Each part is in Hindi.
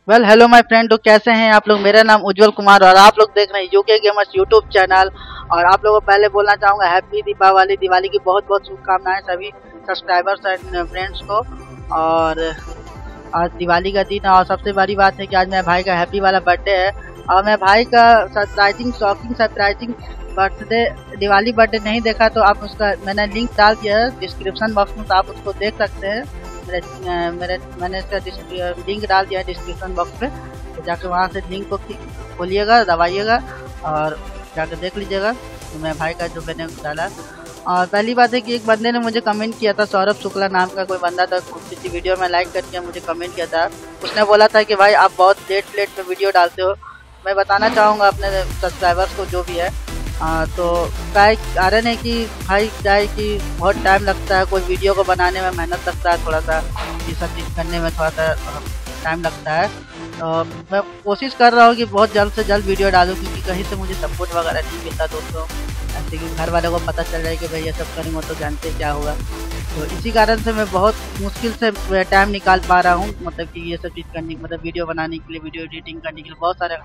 हेलो माय फ्रेंड, तो कैसे हैं आप लोग। मेरा नाम उज्जवल कुमार और आप लोग देख रहे हैं यूके गेमर्स यूट्यूब चैनल। और आप लोगों को पहले बोलना चाहूँगा हैप्पी दीपावली। दिवाली की बहुत बहुत शुभकामनाएं सभी सब्सक्राइबर्स एंड फ्रेंड्स को। और आज दिवाली का दिन है और सबसे बड़ी बात है कि आज मेरे भाई का हैप्पी वाला बर्थडे है। और मेरे भाई का सरप्राइजिंग बर्थडे दिवाली बर्थडे नहीं देखा तो आप उसका मैंने लिंक डाल दिया है डिस्क्रिप्शन बॉक्स में, तो आप उसको देख सकते हैं। मैंने इसका लिंक डाल दिया है डिस्क्रिप्शन बॉक्स पे, तो जाकर वहाँ से लिंक को खोलिएगा, दबाइएगा और जाकर देख लीजिएगा। तो मेरे भाई का जो मैंने डाला। और पहली बात है कि एक बंदे ने मुझे कमेंट किया था, सौरभ शुक्ला नाम का कोई बंदा था, किसी वीडियो में लाइक करके मुझे कमेंट किया था। उसने बोला था कि भाई आप बहुत लेट में वीडियो डालते हो। मैं बताना चाहूँगा अपने सब्सक्राइबर्स को जो भी है, तो क्या कारण है कि भाई क्या है कि बहुत टाइम लगता है, कोई वीडियो को बनाने में मेहनत लगता है, थोड़ा सा ये सब चीज़ करने में थोड़ा सा टाइम लगता है। तो मैं कोशिश कर रहा हूँ कि बहुत जल्द से जल्द वीडियो डालूँ, क्योंकि कहीं से मुझे सपोर्ट वगैरह नहीं मिलता दोस्तों। ऐसे कि घर वालों को पता चल जाए कि भाई ये सब करेंगे तो जानते क्या होगा। तो इसी कारण से मैं बहुत मुश्किल से टाइम निकाल पा रहा हूँ, मतलब कि ये सब चीज़ करने, मतलब वीडियो बनाने के लिए, वीडियो एडिटिंग करने के लिए बहुत सारे,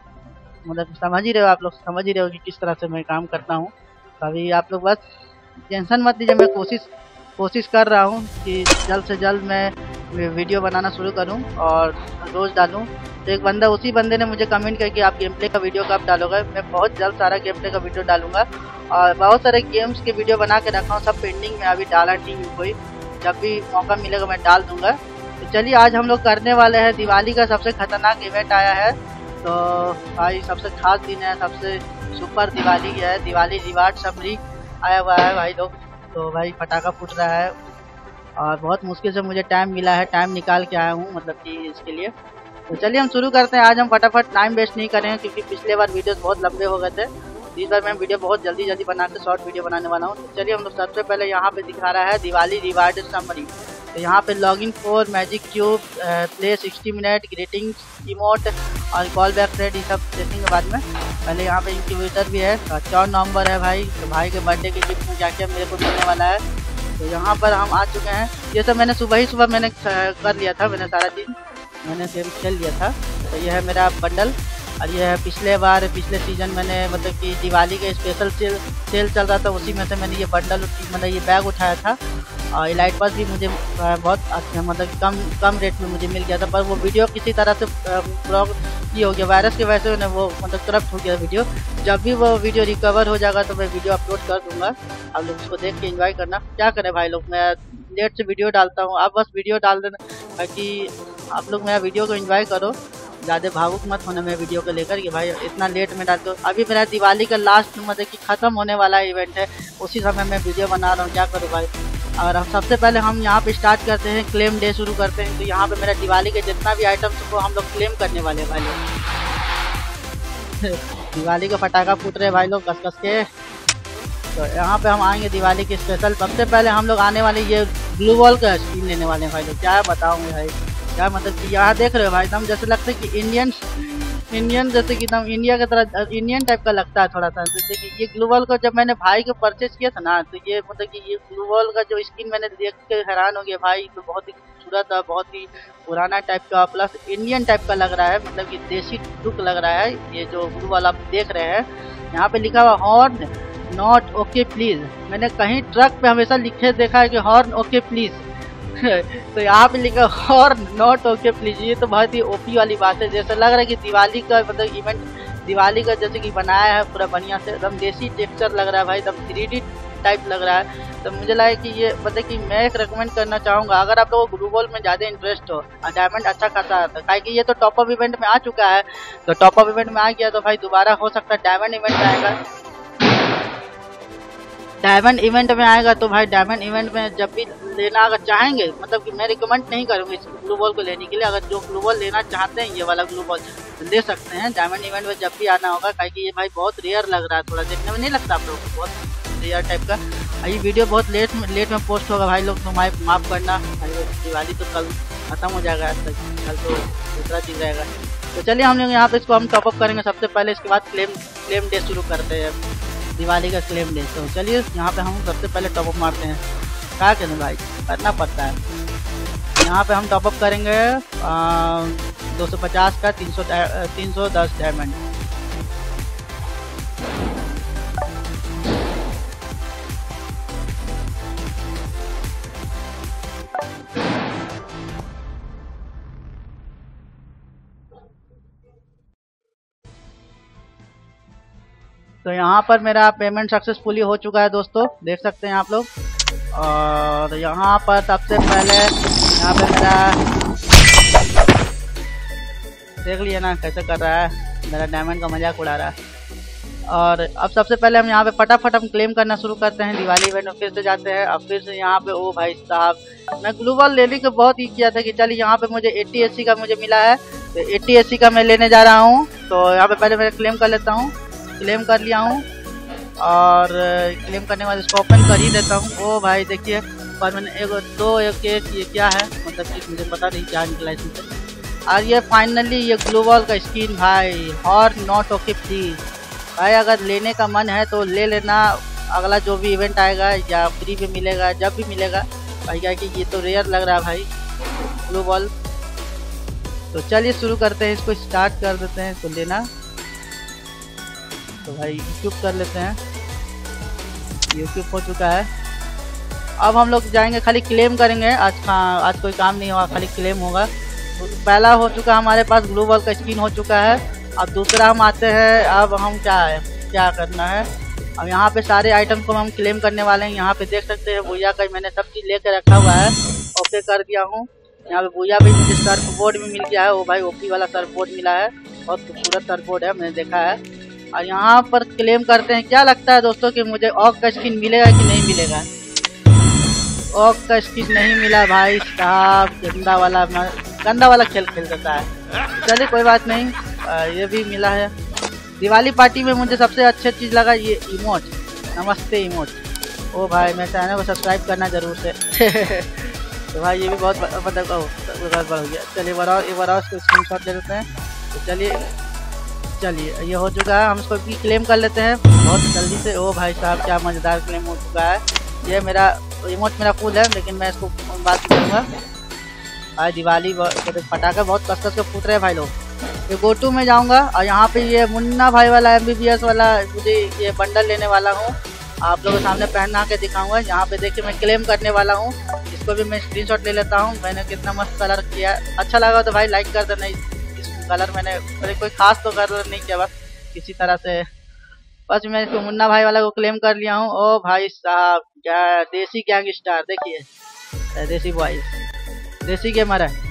मतलब समझ ही रहे हो, आप लोग समझ ही रहे हो कि किस तरह से मैं काम करता हूँ। अभी आप लोग बस टेंशन मत लीजिए, मैं कोशिश कर रहा हूँ कि जल्द से जल्द मैं वीडियो बनाना शुरू करूँ और रोज़ डालूँ। तो एक बंदा, उसी बंदे ने मुझे कमेंट किया कि आप गेम प्ले का वीडियो कब डालोगे। मैं बहुत जल्द सारा गेम प्ले का वीडियो डालूंगा और बहुत सारे गेम्स के वीडियो बना के रखा हूँ, सब पेंडिंग में, अभी डाला नहीं हूँ कोई। जब भी मौका मिलेगा मैं डाल दूंगा। तो चलिए आज हम लोग करने वाले हैं दिवाली का सबसे खतरनाक इवेंट आया है। तो भाई सबसे खास दिन है, सबसे सुपर दिवाली है, दिवाली रिवार्ड समरी आया हुआ है भाई लोग। तो भाई पटाखा फूट रहा है और बहुत मुश्किल से मुझे टाइम मिला है, टाइम निकाल के आया हूँ मतलब कि इसके लिए। तो चलिए हम शुरू करते हैं। आज हम फटाफट टाइम वेस्ट नहीं करेंगे, क्योंकि पिछले बार वीडियोस बहुत लंबे हो गए थे। इस बार मैं वीडियो बहुत जल्दी बना के शॉर्ट वीडियो बनाने वाला हूँ। तो चलिए हम लोग सबसे पहले यहाँ पे दिखा रहा है दिवाली रिवार्ड समरी। तो यहाँ पे login for magic cube, play 60 minute, greetings emote और कॉल बैक रेड, ये सब देखेंगे बाद में। पहले यहाँ पे इंक्यूबेटर भी है, 4 नवंबर है भाई। तो भाई के बर्थडे के गिफ्ट में क्या क्या मेरे को मिलने वाला है। तो यहाँ पर हम आ चुके हैं। ये सब मैंने सुबह मैंने कर लिया था, मैंने सारा दिन मैंने गेम खेल लिया था। तो ये है मेरा बंडल और ये है पिछले सीजन मैंने, मतलब कि दिवाली के स्पेशल सेल चल रहा था, उसी में से मैंने ये बंडल, मतलब ये बैग उठाया था। और लाइट पास भी मुझे बहुत अच्छा, मतलब कम रेट में मुझे मिल गया था। पर वो वीडियो किसी तरह से ये हो गया, वायरस की वजह से वो मतलब करप्ट हो गया वीडियो। जब भी वो वीडियो रिकवर हो जाएगा तो मैं वीडियो अपलोड कर दूंगा, आप लोग उसको देख के एंजॉय करना। क्या करें भाई लोग, मैं लेट से वीडियो डालता हूँ, आप बस वीडियो डाल देना ताकि आप लोग मेरा वीडियो को एंजॉय करो। ज़्यादा भावुक मत होना मेरे वीडियो को लेकर कि भाई इतना लेट में डालते हो। अभी मेरा दिवाली का लास्ट, मतलब कि ख़त्म होने वाला इवेंट है, उसी समय मैं वीडियो बना रहा हूँ, क्या करूँ भाई। और हम सबसे पहले हम यहाँ पे स्टार्ट करते हैं, क्लेम डे शुरू करते हैं। तो यहाँ पे मेरा दिवाली के जितना भी आइटम्स को हम लोग क्लेम करने वाले हैं भाई लोग। दिवाली का पटाखा फूट रहे भाई लोग कस के। तो यहाँ पे हम आएंगे दिवाली के स्पेशल। सबसे पहले हम लोग आने वाले ये ग्लू वॉल का स्क्रीन लेने वाले हैं भाई लोग। क्या बताऊँ भाई, क्या मतलब कि यहाँ देख रहे हो भाई, एकदम जैसे लगता है कि इंडियन जैसे कि एकदम इंडिया की तरह इंडियन टाइप का लगता है थोड़ा सा। जैसे कि ये ग्लू वॉल का जब मैंने भाई को परचेज किया था ना, तो ये मतलब कि ये ग्लू वॉल का जो स्किन मैंने देख के हैरान हो गया भाई। तो बहुत ही खूबसूरत है, बहुत ही पुराना टाइप का, प्लस इंडियन टाइप का लग रहा है, मतलब कि देसी लुक लग रहा है। ये जो ग्लू वॉल आप देख रहे हैं, यहाँ पे लिखा हुआ हॉर्न नॉट ओके प्लीज। मैंने कहीं ट्रक पे हमेशा लिखे देखा है कि हॉर्न ओके प्लीज। तो यहाँ पे लिखा हॉर्न नॉट ओके प्लीज। ये तो बहुत ही ओपी वाली बात है। जैसा लग रहा है कि दिवाली का मतलब इवेंट, दिवाली का जैसे कि बनाया है पूरा बढ़िया से, एकदम देसी टेक्सचर लग रहा है भाई, एकदम 3D टाइप लग रहा है। तो मुझे लगा कि ये मतलब कि मैं एक रेकमेंड करना चाहूँगा, अगर आप लोगों को ग्लू वॉल में ज़्यादा इंटरेस्ट हो और डायमंड अच्छा खासा आता है, काहे कि ये तो टॉप अप इवेंट में आ चुका है। तो टॉप अप इवेंट में आ गया तो भाई दोबारा हो सकता है डायमंड इवेंट में आएगा। डायमंड इवेंट में आएगा तो भाई डायमंड इवेंट में जब भी लेना अगर चाहेंगे, मतलब कि मैं रिकमेंड नहीं करूँगी इस ग्लू बॉल को लेने के लिए। अगर जो ग्लू बॉल लेना चाहते हैं ये वाला ग्लू बॉल ले सकते हैं डायमंड इवेंट में जब भी आना होगा, क्योंकि ये भाई बहुत रेयर लग रहा है, थोड़ा देखने में नहीं लगता आप लोगों को बहुत रेयर टाइप का। ये वीडियो बहुत लेट में पोस्ट होगा भाई लोग, तो माफ़ करना भाई। दिवाली तो कल ख़त्म हो जाएगा, आज तक कल तो दूसरा चीज़ रहेगा। तो चलिए हम लोग यहाँ पे इसको हम टॉपअप करेंगे सबसे पहले, इसके बाद क्लेम डे शुरू करते हैं, दिवाली का क्लेम डे। तो चलिए यहाँ पे हम सबसे पहले टॉपअप मारते हैं। क्या करें भाई, करना पड़ता है। यहाँ पे हम टॉपअप करेंगे 250 का 310 डायमंड। तो यहाँ पर मेरा पेमेंट सक्सेसफुली हो चुका है दोस्तों, देख सकते हैं आप लोग। और यहाँ पर सबसे पहले यहाँ पे मेरा देख लिया ना कैसे कर रहा है, मेरा डायमंड का मजाक उड़ा रहा है। और अब सबसे पहले हम यहाँ पे फटाफट हम क्लेम करना शुरू करते हैं। दिवाली इवेंट में फिर से जाते हैं। अब फिर से यहाँ पे ओ भाई साहब, मैं ग्लोबल लेने के बहुत ही किया था कि चलिए यहाँ पे मुझे 80 80 का मुझे मिला है, तो 80 80 का मैं लेने जा रहा हूँ। तो यहाँ पे पहले मैं क्लेम कर लेता हूँ। क्लेम कर लिया हूँ और क्लेम करने के बाद इसको ओपन कर ही देता हूँ। ओ भाई देखिए, पर मैंने एक ये क्या है, मतलब कि मुझे पता नहीं क्या निकला इसमें से। और ये फाइनली ये ग्लोबल का स्किन भाई, और नॉट ओके प्लीज भाई, अगर लेने का मन है तो ले लेना। अगला जो भी इवेंट आएगा या फ्री में मिलेगा, जब भी मिलेगा भाई, क्या कि ये तो रेयर लग रहा है भाई ग्लोबल। तो चलिए शुरू करते हैं, इसको स्टार्ट कर देते हैं इसको लेना। तो भाई यूट्यूब कर लेते हैं, यूट्यूब हो चुका है। अब हम लोग जाएंगे, खाली क्लेम करेंगे। आज कोई काम नहीं होगा, खाली क्लेम होगा। तो पहला हो चुका हमारे पास, ग्लोबल का स्किन हो चुका है। अब दूसरा हम आते हैं, अब हम क्या करना है। अब यहाँ पे सारे आइटम को हम क्लेम करने वाले हैं। यहाँ पे देख सकते हैं भूया का मैंने सब चीज़ लेकर रखा हुआ है, ओके कर दिया हूँ। यहाँ पे भूया भी मुझे सर्फ बोर्ड भी मिल गया है। वो भाई ओपी वाला सर्फ बोर्ड मिला है, बहुत खूबसूरत सर्फ बोर्ड है, मैंने देखा है। और यहाँ पर क्लेम करते हैं। क्या लगता है दोस्तों कि मुझे ऑक का स्किन मिलेगा कि नहीं मिलेगा? ऑक का स्किन नहीं मिला भाई साहब, गंदा वाला खेल देता है। चलिए कोई बात नहीं, ये भी मिला है। दिवाली पार्टी में मुझे सबसे अच्छा चीज़ लगा ये इमोट, नमस्ते इमोट। ओ भाई मेरे चैनल को सब्सक्राइब करना जरूर से। तो भाई ये भी बहुत मतलब हो गया। चलिए एक बार और इसको स्क्रीनशॉट ले लेते हैं। तो चलिए ये हो चुका है, हम इसको भी क्लेम कर लेते हैं बहुत जल्दी से। ओ भाई साहब क्या मज़ेदार क्लेम हो चुका है। ये मेरा इमोट मेरा फुल है, लेकिन मैं इसको बात करूँगा। भाई दिवाली पटाखे बहुत कस के फूट रहे हैं भाई लोग। ये गोटू में जाऊँगा और यहाँ पे ये मुन्ना भाई वाला MBBS वाला मुझे ये बंडल लेने वाला हूँ। आप लोगों के सामने पहना के दिखाऊंगा। यहाँ पे देखिए मैं क्लेम करने वाला हूँ, इसको भी मैं स्क्रीनशॉट ले लेता हूँ। मैंने कितना मस्त कलर किया, अच्छा लगा तो भाई लाइक कर देना। इस कलर मैंने कोई खास तो कलर नहीं किया, बस किसी तरह से बस मैं इसको मुन्ना भाई वाला को क्लेम कर लिया हूँ। ओ भाई साहब क्या देसी गैंगस्टर, देखिए देसी बॉयज, देसी गेमर है।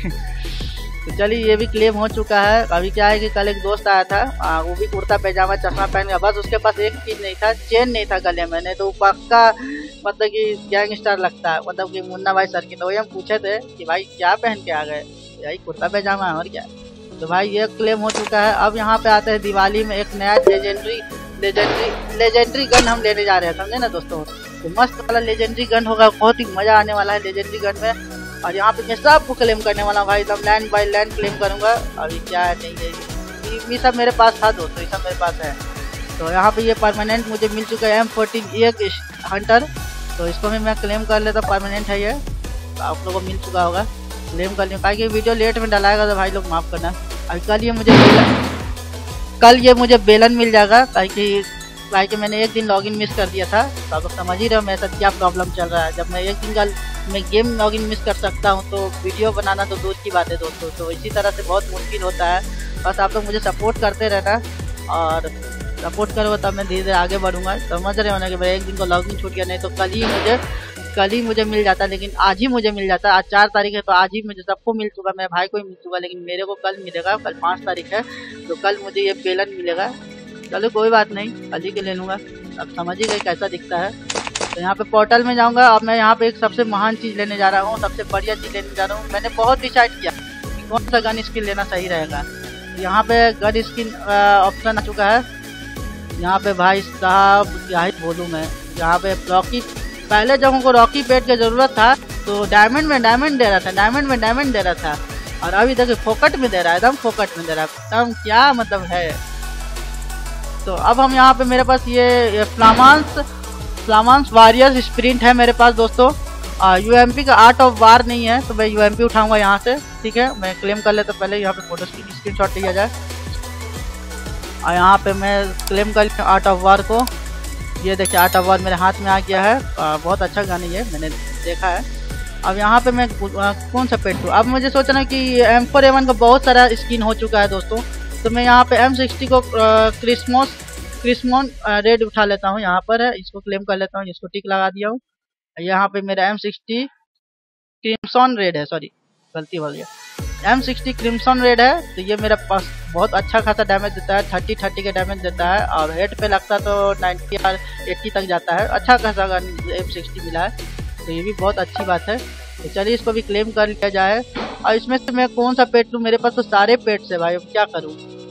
तो चलिए ये भी क्लेम हो चुका है। अभी क्या है कि कल एक दोस्त आया था, वो भी कुर्ता पैजामा चश्मा पहन के, बस उसके पास एक चीज़ नहीं था, चेन नहीं था गले में। नहीं तो पक्का मतलब कि गैंगस्टर लगता है, मतलब कि मुन्ना भाई सर की। तो वही हम पूछे थे कि भाई क्या पहन के आ गए, भाई कुर्ता पैजामा और क्या। तो भाई ये क्लेम हो चुका है। अब यहाँ पे आते हैं दिवाली में एक नया लेजेंडरी गन हम लेने जा रहे हैं, समझे ना दोस्तों। तो मस्त वाला लेजेंडरी गन होगा, बहुत ही मजा आने वाला है लेजेंडरी गन में। और यहाँ पे मैं सबको क्लेम करने वाला हूँ भाई, एकदम लैंड बाय लैंड क्लेम करूँगा। अभी क्या है नहीं है, ये सब मेरे पास था दोस्तों, ये सब मेरे पास है। तो यहाँ पे ये परमानेंट मुझे मिल चुका है M14 एक हंटर। तो इसको भी मैं क्लेम कर लेता, परमानेंट है ये, तो आप लोगों को मिल चुका होगा। क्लेम कर लिया, ताकि वीडियो लेट में डलाएगा तो भाई लोग माफ़ करना। अभी कल ये मुझे बेलन मिल जाएगा, ताकि मैंने एक दिन लॉगिन मिस कर दिया था। तो आप लोग समझ ही रहे हो मेरे साथ क्या प्रॉब्लम चल रहा है। जब मैं एक दिन का मैं गेम लॉगिन मिस कर सकता हूँ, तो वीडियो बनाना तो दूर की बात है दोस्तों। तो इसी तरह से बहुत मुश्किल होता है। बस आप लोग मुझे सपोर्ट करते रहना, और सपोर्ट करोगे तब मैं धीरे धीरे आगे बढ़ूँगा। समझ रहे हो ना कि भाई एक दिन को लॉगिन छूट गया, नहीं तो कल ही मुझे मिल जाता। लेकिन आज ही मुझे मिल जाता। आज 4 तारीख है, तो आज ही मुझे सबको मिल चुका, मेरे भाई को ही मिल चुका। लेकिन मेरे को कल मिलेगा, कल 5 तारीख है, तो कल मुझे ये बेलन मिलेगा। चलो कोई बात नहीं, कल ही के ले लूँगा। अब समझ ही गए कैसा दिखता है। तो यहाँ पे पोर्टल में जाऊँगा। अब मैं यहाँ पे एक सबसे महान चीज़ लेने जा रहा हूँ, सबसे बढ़िया चीज़ लेने जा रहा हूँ। मैंने बहुत डिसाइड किया कि कौन सा गन स्किन लेना सही रहेगा। यहाँ पे गन स्किन ऑप्शन आ चुका है। यहाँ पे भाई साहब क्या ही बोलूँ मैं, यहाँ पे रॉकी, पहले जब हमको रॉकी पेट की ज़रूरत था तो डायमंड में डायमंड दे रहा था, और अभी देखिए फोकट में दे रहा है, एकदम फोकट में दे रहा है, एकदम क्या मतलब है। तो अब हम यहाँ पे मेरे पास ये फ्लामांस वॉरियर्स स्प्रिंट है मेरे पास दोस्तों। UMP का आर्ट ऑफ वार नहीं है, तो मैं UMP उठाऊंगा यहाँ से। ठीक है, मैं क्लेम कर लेता पहले यहाँ पे फोटो स्क्रीनशॉट लिया जाए। और यहाँ पे मैं क्लेम कर लिया आर्ट ऑफ वार को। ये देखिए आर्ट ऑफ वार मेरे हाथ में आ गया है। बहुत अच्छा गन है ये, मैंने देखा है। अब यहाँ पे मैं कौन सा पेट लूँ? अब मुझे सोचना कि M4A1 का बहुत सारा स्किन हो चुका है दोस्तों, तो मैं यहाँ पे M60 को क्रिस्मोन रेड उठा लेता हूँ। यहाँ पर है, इसको क्लेम कर लेता हूँ, इसको टिक लगा दिया हूँ। यहाँ पे मेरा M60 क्रिम्सन रेड है, सॉरी गलती हो गया, M60 क्रिम्सन रेड है। तो ये मेरा पास बहुत अच्छा खासा डैमेज देता है, 30 का डैमेज देता है, और हेड पे लगता तो 90 और 80 तक जाता है। अच्छा खासा गन M60 मिला है, तो ये भी बहुत अच्छी बात है। तो चलिए इसको भी क्लेम कर लिया जाए। और इसमें से मैं कौन सा पेट लूँ? मेरे पास तो सारे पेट्स है भाई, अब क्या करूँ?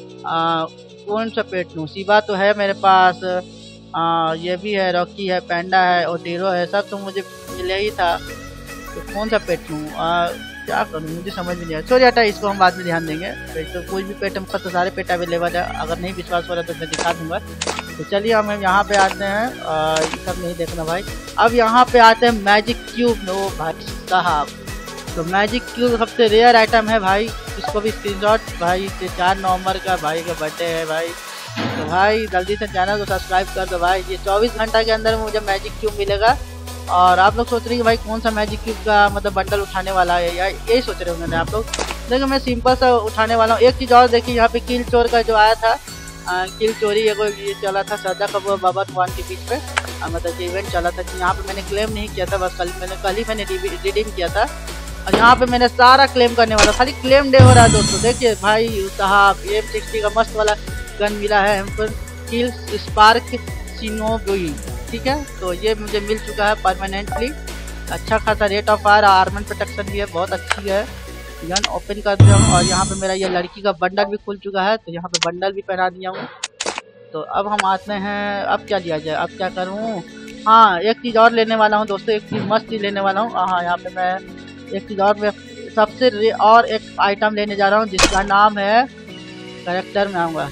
कौन सा पेट लूँ? शिवा तो है मेरे पास, ये भी है, रॉकी है, पैंडा है, ओटेरो है, सब तो मुझे मिले ही था। तो कौन सा पेट लूँ? क्या करूँ मुझे समझ में नहीं आया। सॉरी हटा, इसको हम बाद में ध्यान देंगे। तो कोई भी पेट हम तो सारे पेट अवेलेबल है, अगर नहीं विश्वास हो रहा तो मैं दिखा दूंगा। तो चलिए हम यहाँ पे आते हैं, ये सब नहीं देखना भाई। अब यहाँ पे आते हैं मैजिक क्यूब। नो भाई साहब, तो मैजिक क्यूब सबसे रेयर आइटम है भाई, इसको भी स्क्रीनशॉट। भाई 4 नवंबर का भाई का बर्थडे है भाई, तो भाई जल्दी से चैनल को सब्सक्राइब कर दो भाई। ये 24 घंटा के अंदर मुझे मैजिक क्यूब मिलेगा। और आप लोग सोच रहे हैं कि भाई कौन सा मैजिक क्यूब का मतलब बंडल उठाने वाला है, या यही सोच रहे होंगे आप लोग। देखिए मैं सिंपल सा उठाने वाला हूँ। एक चीज़ और देखिए, यहाँ पे किल चोर का जो आया था, किल चोरी ये चला था श्रद्धा कपूर बाबा भगवान के बीच में, मतलब ये इवेंट चला था। कि यहाँ पे मैंने क्लेम नहीं किया था, बस कल ही मैंने रिडीम किया था। और यहाँ पे मैंने सारा क्लेम करने वाला, खाली क्लेम डे हो रहा है दोस्तों। देखिए भाई साहब, M60 का मस्त वाला गन मिला है हमको, किल स्पार्क सिनोबुई, ठीक है। तो ये मुझे मिल चुका है परमानेंटली। अच्छा खासा rate of fire, armour protection भी है, बहुत अच्छी है। गन ओपन कर दिया हूँ, और यहाँ पे मेरा ये लड़की का बंडल भी खुल चुका है, तो यहाँ पे बंडल भी पहना दिया हूँ। तो अब हम आते हैं, अब क्या लिया जाए, अब क्या करूँ? हाँ एक चीज़ और लेने वाला हूँ दोस्तों, एक चीज़ मस्त चीज़ लेने वाला हूँ। हाँ यहाँ पे मैं एक चीज़ और, मैं सबसे और एक आइटम लेने जा रहा हूँ, जिसका नाम है, करेक्टर में आऊँगा।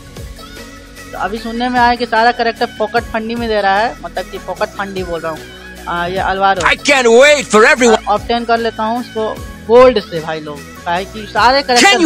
तो अभी सुनने में आया कि सारा करेक्टर पॉकेट फंडी में दे रहा है, मतलब कि पॉकेट फंडी बोल रहा हूँ। ये अलवारो ऑब्टेन कर लेता हूँ इसको गोल्ड से भाई लोग, कि सारे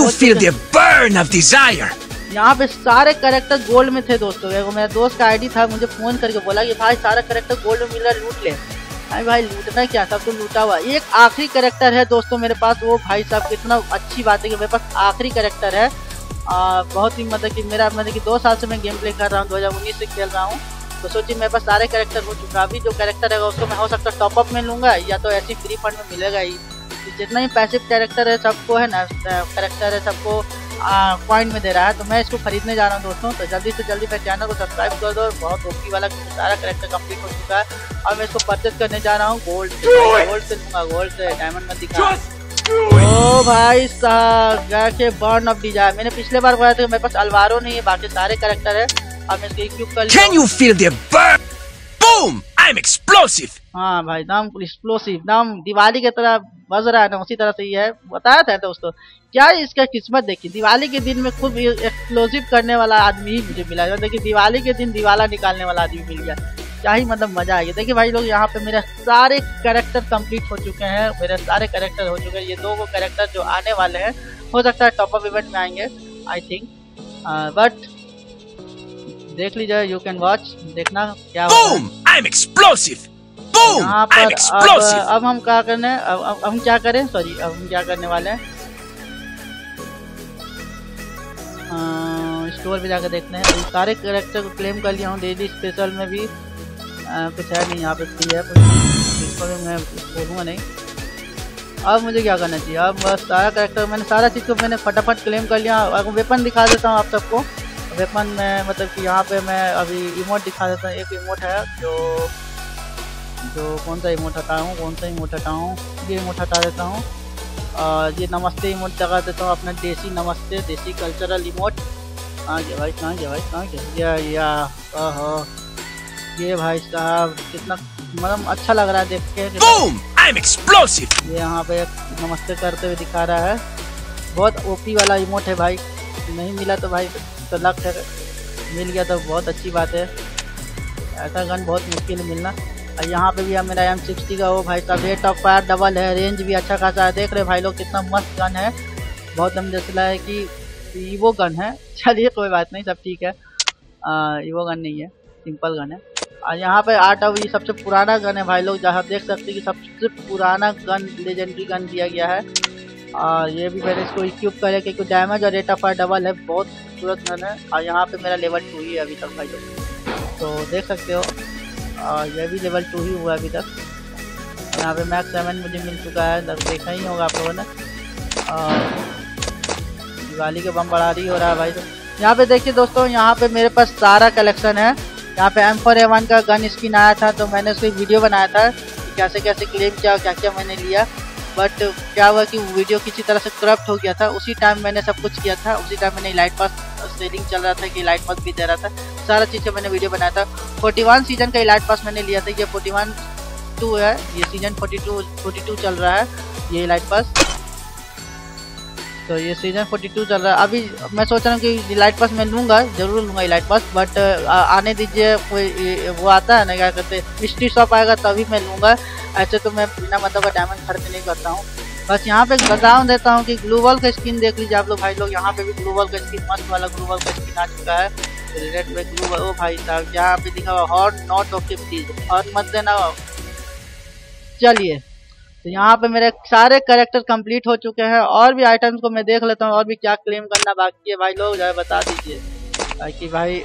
करेक्टर यहाँ पे सारे करेक्टर गोल्ड में थे दोस्तों। देखो मेरा दोस्त का आईडी था, मुझे फोन करके बोला कि भाई सारा करेक्टर गोल्ड में मिल रहा है, लूट ले। अरे भाई लूटना क्या, सब तो लूटा हुआ। एक आखिरी करेक्टर है दोस्तों मेरे पास, वो भाई साहब कितना अच्छी बात है कि मेरे पास आखिरी करेक्टर है। बहुत ही मतलब कि मेरा 2 साल से मैं गेम प्ले कर रहा हूँ, 2019 से खेल रहा हूँ। तो सोचिए मेरे पास सारे कैरेक्टर हो चुका है। अभी जो कैरेक्टर है उसको मैं हो सकता है टॉपअप में लूँगा, या तो ऐसी फ्री फंड में मिलेगा ही। जितना भी पैसिव कैरेक्टर है सबको, है ना, कैरेक्टर है सबको कॉइन में दे रहा है। तो मैं इसको खरीदने जा रहा हूँ दोस्तों। तो जल्दी से जल्दी मेरे चैनल को सब्सक्राइब कर दो। बहुत ओपी वाला सारा कैरेक्टर कंप्लीट हो चुका है, और मैं इसको परचेज करने जा रहा हूँ गोल्ड से लूँगा, गोल्ड से, डायमंड में दिखा। ओ भाई साहब, जाके बर्न ऑफ डिजायर। मैंने पिछले बार बोला था कि मेरे पास अलवारो नहीं है, बाकी सारे कैरेक्टर है। अब मैं इसको इक्विप कर लिया। Can you feel the burn? Boom! I'm explosive. हाँ भाई, नाम एक्सप्लोसिव, नाम दिवाली की तरह बज रहा है ना, उसी तरह से ही है। बताया था दोस्तों, क्या इसका किस्मत देखिए, दिवाली के दिन में खूब एक्सप्लोसिव करने वाला आदमी ही मुझे मिला। देखिए दिवाली के दिन दिवाला निकालने वाला आदमी मिल गया, क्या ही मतलब मजा आ गया। देखिए भाई लोग, यहाँ पे मेरे सारे कैरेक्टर कंप्लीट हो चुके हैं, मेरे सारे कैरेक्टर हो चुके हैं। ये 2 कैरेक्टर जो आने वाले हैं, हो सकता है टॉपअप इवेंट में आएंगे आई थिंक, बट देख लीजिए, यू कैन वॉच, देखना क्या होगा। यहाँ पर अब हम क्या करने, अब हम क्या करें, सॉरी अब हम क्या करने वाले हैं, स्टोर पे जाकर देखते हैं। सारे कैरेक्टर को क्लेम कर लिया हूँ। डेली स्पेशल में भी कुछ है नहीं, यहाँ पे फ्री है कुछ, इसको भी मैं बोलूँगा नहीं। अब मुझे क्या करना चाहिए? अब बस सारा कैरेक्टर मैंने, सारा चीज़ को मैंने फटाफट क्लेम कर लिया। अब वेपन दिखा देता हूँ आप सबको। वेपन में मतलब कि यहाँ पे मैं अभी इमोट दिखा देता हूँ। एक इमोट है जो कौन सा इमोट हटाऊँ, ये इमोट हटा देता हूँ। और ये नमस्ते इमोट लगा देता हूँ, अपना देसी नमस्ते, देसी कल्चरल इमोट। कहाँ गया गया या ओहो, ये भाई साहब कितना मतलब अच्छा लग रहा है देख के। ये यहाँ पे एक नमस्ते करते हुए दिखा रहा है। बहुत ओपी वाला इमोट है भाई, नहीं मिला तो भाई तो लक है, मिल गया तो बहुत अच्छी बात है। ऐसा गन बहुत मुश्किल है मिलना। और यहाँ पे भी है मेरा M60 का वो भाई साहब, रेट ऑफ फायर डबल है, रेंज भी अच्छा खासा है। देख रहे भाई लोग कितना मस्त गन है, बहुत दम जैसा है कि ईवो गन है। चलिए कोई बात नहीं, सब ठीक है। ईवो गन नहीं है, सिंपल गन है। और यहाँ पे R-W सबसे पुराना गन है भाई लोग, जहाँ देख सकते हैं कि सबसे पुराना गन लेजेंडरी गन दिया गया है। और ये भी मैंने इसको इक्विप करे क्योंकि डैमेज और रेट ऑफ फायर डबल है, बहुत खूबसूरत गन है। और यहाँ पे मेरा लेवल 2 ही है अभी तक भाई लोग, तो देख सकते हो। और ये भी लेवल 2 ही हुआ अभी तक। यहाँ पे मैक्स 7 मुझे मिल चुका है, देखा ही होगा आप लोगों ने। और दिवाली के बम बरारी हो रहा है भाई। तो यहाँ पे देखिए दोस्तों, यहाँ पे मेरे पास सारा कलेक्शन है। यहाँ पे M4A1 का गन स्किन आया था, तो मैंने उसकी वीडियो बनाया था कि कैसे कैसे क्लेम किया और क्या क्या मैंने लिया। बट क्या हुआ कि वीडियो किसी तरह से करप्ट हो गया था, उसी टाइम मैंने सब कुछ किया था। उसी टाइम मैंने लाइट पास सेलिंग चल रहा था कि लाइट पास भी दे रहा था, सारा चीज़ का मैंने वीडियो बनाया था। 41 सीजन का लाइट पास मैंने लिया था, ये 41-2 है, ये सीजन 42 चल रहा है ये लाइट पास। तो ये सीजन 42 चल रहा है। अभी मैं सोच रहा हूँ कि लाइट पास मैं लूँगा, ज़रूर लूँगा ये लाइट पास, बट आने दीजिए। कोई वो आता है ना, क्या कहते हैं, मिस्ट्री शॉप आएगा तभी मैं लूँगा। ऐसे तो मैं बिना मतलब का डायमंड खर्च नहीं करता हूँ। बस यहाँ पे बता देता हूँ कि ग्लोबल का स्किन देख लीजिए आप लोग भाई लोग। यहाँ पे भी ग्लोबल का स्किन, मस्त वाला ग्लोबल का स्किन आ चुका है। रेड में ग्लोबल, ओ भाई साहब यहाँ पे लिखा हुआ हॉट नॉट ओके प्लीज, और मत देना। चलिए, तो यहाँ पे मेरे सारे कैरेक्टर कंप्लीट हो चुके हैं। और भी आइटम्स को मैं देख लेता हूँ, और भी क्या क्लेम करना बाकी है भाई लोग, जरा बता दीजिए। ताकि भाई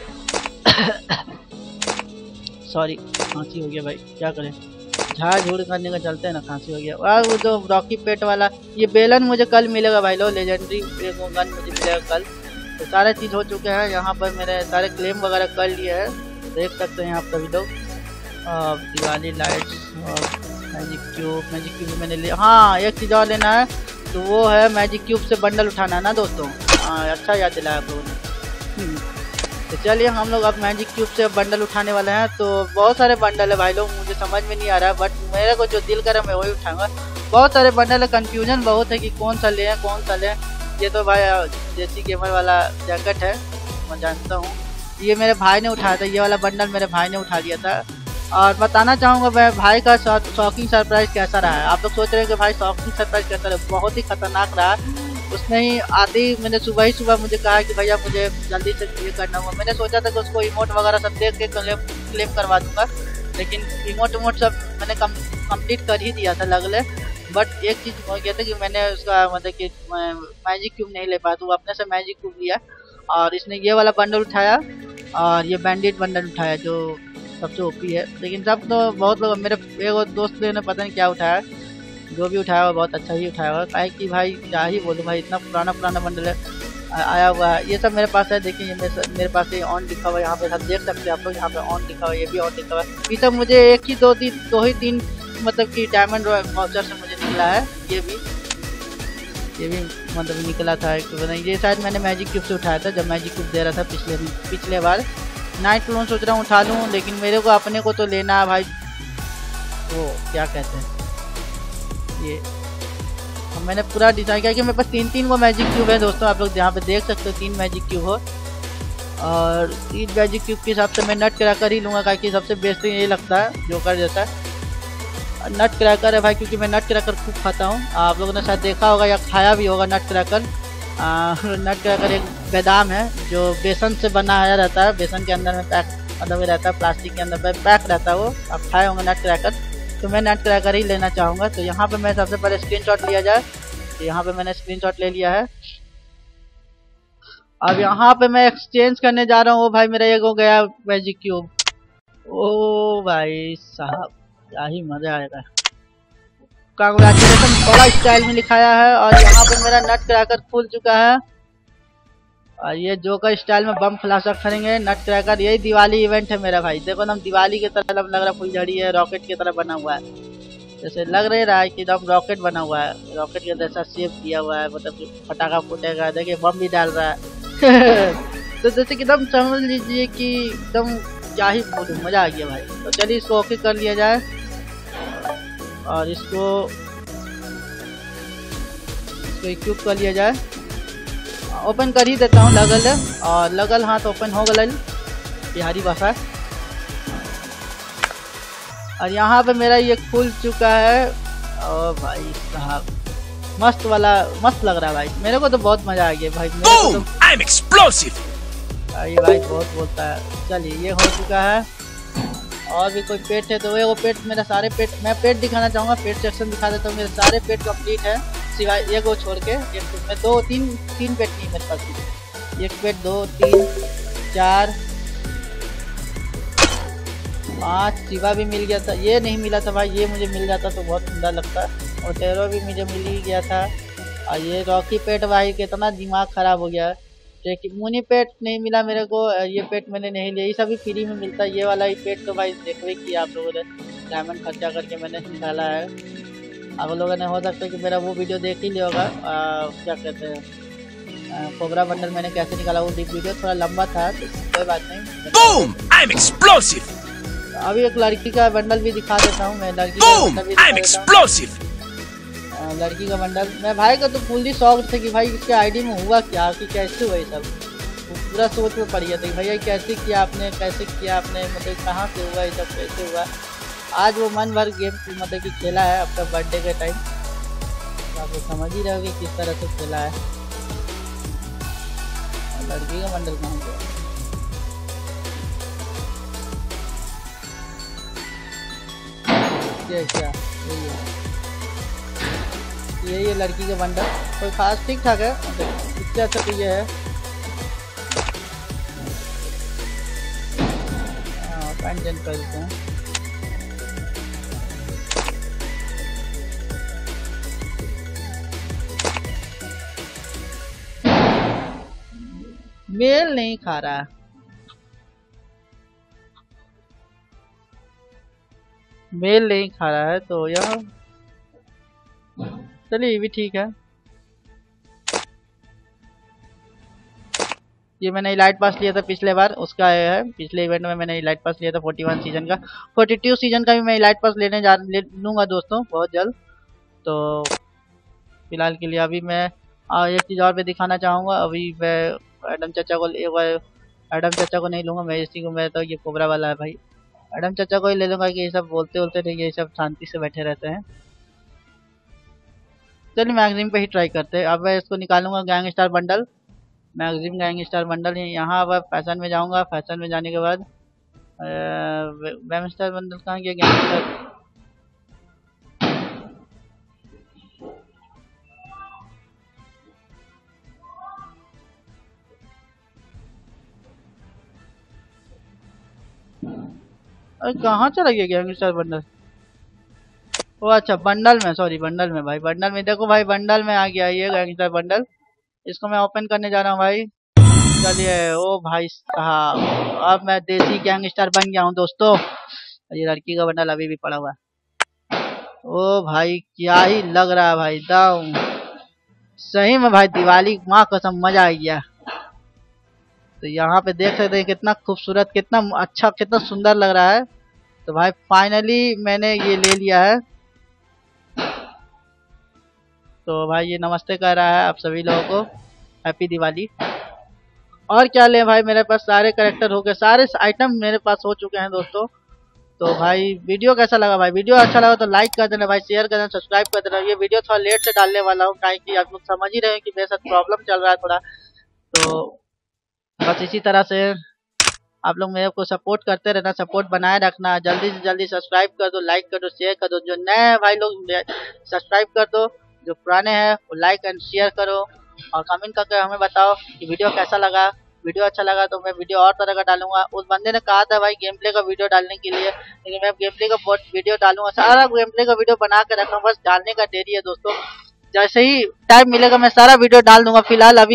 सॉरी खांसी हो गया भाई, क्या करें, झाड़ झूड़ करने का चलते हैं ना, खांसी हो गया। और वो जो रॉकी पेट वाला ये बेलन मुझे कल मिलेगा भाई लोग, लेजेंडरी गन मुझे मिलेगा कल। तो सारे चीज़ हो चुके हैं। यहाँ पर मेरे सारे क्लेम वगैरह कर लिए हैं, देख सकते हैं आप सभी लोग। दिवाली लाइट्स और मैजिक क्यूब मैंने लिया। हाँ, एक चीज़ और लेना है, तो वो है मैजिक क्यूब से बंडल उठाना है ना दोस्तों। हाँ, अच्छा याद दिलाया आप लोगों ने। तो चलिए हम लोग अब मैजिक क्यूब से बंडल उठाने वाले हैं। तो बहुत सारे बंडल है भाई लोग, मुझे समझ में नहीं आ रहा, बट मेरे को जो दिल करे मैं वही उठाऊंगा। बहुत सारे बंडल है, कन्फ्यूजन बहुत है कि कौन सा लें कौन सा लें। ये तो भाई जेसी गेमर वाला जैकेट है, मैं जानता हूँ, ये मेरे भाई ने उठाया था, ये वाला बंडल मेरे भाई ने उठा लिया था। और बताना चाहूँगा मैं भाई का शॉकिंग सरप्राइज कैसा रहा है। आप लोग सोच रहे हैं कि भाई शॉकिंग सरप्राइज कैसा रहा, बहुत ही खतरनाक रहा। उसने ही आते ही मैंने सुबह मुझे कहा कि भैया मुझे जल्दी से ये करना हुआ। मैंने सोचा था कि उसको इमोट वगैरह सब देख के क्लेम करवा दूंगा, लेकिन इमोट सब मैंने कंप्लीट कर ही दिया था लगले। बट एक चीज़ हो गया था कि मैंने उसका मतलब कि मैजिक क्यूब नहीं ले पाया, तो वो अपने से मैजिक क्यूब लिया। और इसने ये वाला बंडल उठाया और ये बैंडेड बंडल उठाया जो सबसे ओपी है। लेकिन सब तो बहुत लोग, मेरे एक दोस्त ने पता नहीं क्या उठाया, जो भी उठाया हुआ बहुत अच्छा ही उठाया हुआ। काहे कि भाई क्या ही बोलूँ भाई, इतना पुराना बंडल है आया हुआ है। ये सब मेरे पास है, देखिए ये मेरे पास ये ऑन लिखा हुआ है, यहाँ पे सब देख सकते हैं आप लोग, यहाँ पे ऑन लिखा हुआ है, ये भी ऑन लिखा हुआ है। ये सब मुझे एक ही दो ही तीन मतलब कि डायमंड वाउचर से मुझे निकला है। ये भी मतलब निकला था, ये शायद मैंने मैजिक क्यूब से उठाया था, जब मैजिक क्यूब दे रहा था पिछले बार। नाइट क्लोन सोच रहा हूँ उठा लूँ, लेकिन मेरे को अपने को तो लेना है भाई, वो क्या कहते हैं ये, मैंने पूरा डिजाइन किया कि मेरे पास 3 को मैजिक क्यूब है दोस्तों। आप लोग यहाँ पे देख सकते हो 3 मैजिक क्यूब हो, और 3 मैजिक क्यूब के हिसाब से मैं नट क्रैकर ही लूँगा, क्योंकि सबसे बेस्ट यही लगता है जोकर जैसा। नट क्रैकर है भाई, क्योंकि मैं नट क्रैकर खूब खाता हूँ। आप लोगों ने शायद देखा होगा या खाया भी होगा नट क्रैकर। नट क्रैकर एक बादाम है जो बेसन से बनाया रहता है, बेसन के अंदर में पैक मतलब रहता है, प्लास्टिक के अंदर पैक रहता है वो। आप खाए होंगे नट क्रैकर, तो मैं नट क्रैकर ही लेना चाहूँगा। तो यहाँ पे मैं सबसे पहले स्क्रीनशॉट लिया जाए, तो यहाँ पे मैंने स्क्रीनशॉट ले लिया है। अब यहाँ पे मैं एक्सचेंज करने जा रहा हूँ। भाई मेरा एक हो गया मैजिक क्यूब। ओ भाई साहब क्या ही मजा आएगा, कांग्रेचुलेशन, बड़ा स्टाइल में लिखाया है। और यहाँ पे मेरा नट क्रैकर खुल चुका है, और ये जोकर स्टाइल में बम फ्लाशर करेंगे नट क्रैकर। यही दिवाली इवेंट है मेरा भाई, देखो ना दिवाली की तरह लग रहा, फुलझड़ी है, रॉकेट की तरह बना हुआ है, जैसे लग रहा है कि एकदम रॉकेट बना हुआ है, रॉकेट के जैसा शेप किया हुआ है, मतलब फटाखा फूटेगा, देखिए बम भी डाल रहा है। तो जैसे कि एकदम समझ लीजिए कि एकदम क्या ही बोलूं, मजा आ गया भाई। तो चलिए इसको ओके कर लिया जाए, और इसको इक्विप कर लिया जाए। ओपन कर ही देता हूँ लगल है, और लगल हाथ ओपन हो गल बिहारी भाषा। और यहाँ पे मेरा ये खुल चुका है। ओ भाई साहब, मस्त वाला, मस्त लग रहा है भाई, मेरे को तो बहुत मजा आ गया भाई, मेरे को तो आई एम एक्सप्लोसिव। भाई बहुत बोलता है। चलिए ये हो चुका है। और भी कोई पेट है तो वो पेट, मेरा सारे पेट, मैं पेट दिखाना चाहूँगा, पेट सेक्शन दिखा देता हूँ। मेरे सारे पेट कंप्लीट है सिवाय एक को छोड़ के। एक में दो तीन पेट नहीं मेरे पास, एक पेट, 2 3 4 5 शिवा भी मिल गया था, ये नहीं मिला था भाई, ये मुझे मिल जाता तो बहुत सुंदर लगता। और टेरो भी मुझे मिल ही गया था। और ये रॉकी पेट भाई, कितना दिमाग खराब हो गया। मुनी पेट नहीं मिला मेरे को, ये पेट मैंने नहीं लिया, ये सभी फ्री में मिलता है। ये वाला ही पेट तो भाई देखवे किया आप लोगों ने, डायमंड खर्चा करके मैंने निकाला है। आप लोगों ने हो सकता है कि मेरा वो वीडियो देख ही लिया होगा, क्या कहते हैं, कोबरा बंडल मैंने कैसे निकाला, वो वीडियो थोड़ा लंबा था तो कोई बात नहीं। अभी एक लड़की का बंडल भी दिखा देता हूँ मैं, लड़की का बंडल भी दिखा देता हूँ। लड़की का बंडल मैं भाई का तो फुल ही शौक थे कि भाई इसके आईडी में हुआ क्या, कि कैसे हुआ ये सब, पूरा सोच में पड़ गया था भैया कैसे किया आपने, कैसे किया आपने, मतलब कहाँ से हुआ ये सब, कैसे हुआ। आज वो मन भर गेम मतलब कि खेला है अपना बर्थडे के टाइम, तो आप लोग समझ ही रहोगे किस तरह से खेला है। लड़की का बंडल कहाँ गया, क्या यही है लड़की का बंडल, कोई खास ठीक ठाक है, मतलब इससे अच्छा तो ये है। पेंडेंट कर देते हैं। मेल नहीं खा रहा, मेल नहीं खा रहा है तो यह, चलिए ये भी ठीक है। ये मैंने इलाइट पास लिया था पिछले बार, उसका है, पिछले इवेंट में मैंने इलाइट पास लिया था 41 सीजन का। 42 सीजन का भी मैं इलाइट पास ले लूँगा दोस्तों बहुत जल्द। तो फिलहाल के लिए अभी मैं एक चीज़ और भी दिखाना चाहूँगा। अभी मैं एडम चाचा को, एडम चाचा को नहीं लूँगा मैं, इसी को, मैं तो ये कोबरा वाला है भाई, एडम चाचा को ही ले लूँगा कि ये सब बोलते बोलते नहीं, ये सब शांति से बैठे रहते हैं। चलिए मैगजीन पे ही ट्राई करते हैं। अब मैं इसको निकालूंगा gang star bundle, magazine gang star bundle है यहाँ। अब फैशन में जाऊंगा, फैशन में जाने के बाद गैंग स्टार बंडल कहाँ गया, गैंग स्टार, अरे कहाँ चला गया गैंग स्टार बंडल। ओ अच्छा बंडल में, सॉरी बंडल में भाई, बंडल में देखो भाई, बंडल में आ गया ये गैंग स्टार बंडल। इसको मैं ओपन करने जा रहा हूँ भाई। चलिए ओ भाई साहब, अब मैं देसी गैंगस्टर बन गया हूँ दोस्तों। ये लड़की का बंडल अभी भी पड़ा हुआ है। ओ भाई क्या ही लग रहा है भाई एकदम, सही में भाई दिवाली माँ कसम मजा आ गया। तो यहाँ पे देख सकते हैं कितना खूबसूरत, कितना अच्छा, कितना सुंदर लग रहा है। तो भाई फाइनली मैंने ये ले लिया है। तो भाई ये नमस्ते कर रहा है आप सभी लोगों को, हैप्पी दिवाली। और क्या ले भाई, मेरे पास सारे करेक्टर हो गए, सारे आइटम मेरे पास हो चुके हैं दोस्तों। तो भाई वीडियो कैसा लगा भाई, वीडियो अच्छा लगा तो लाइक कर देना भाई, शेयर कर देना, सब्सक्राइब कर देना। ये वीडियो थोड़ा लेट से डालने वाला हूँ, कि आप लोग समझ ही रहे हैं कि मेरे साथ प्रॉब्लम चल रहा है थोड़ा। तो बस इसी तरह से आप लोग मेरे को सपोर्ट करते रहना, सपोर्ट बनाए रखना। जल्दी से जल्दी सब्सक्राइब कर दो, लाइक कर दो, शेयर कर दो। जो नए हैं भाई लोग सब्सक्राइब कर दो, जो पुराने हैं वो लाइक एंड शेयर करो। और कमेंट करके हमें बताओ कि वीडियो कैसा लगा। वीडियो अच्छा लगा तो मैं वीडियो और तरह का डालूंगा। उस बंदे ने कहा था भाई गेम प्ले का वीडियो डालने के लिए, लेकिन मैं गेम प्ले का वीडियो डालूंगा, सारा गेम प्ले का वीडियो बना के रखा हूँ, बस डालने का देरी है दोस्तों। जैसे ही टाइम मिलेगा मैं सारा वीडियो डाल दूंगा। फिलहाल अभी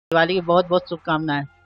दिवाली की बहुत बहुत शुभकामनाएं।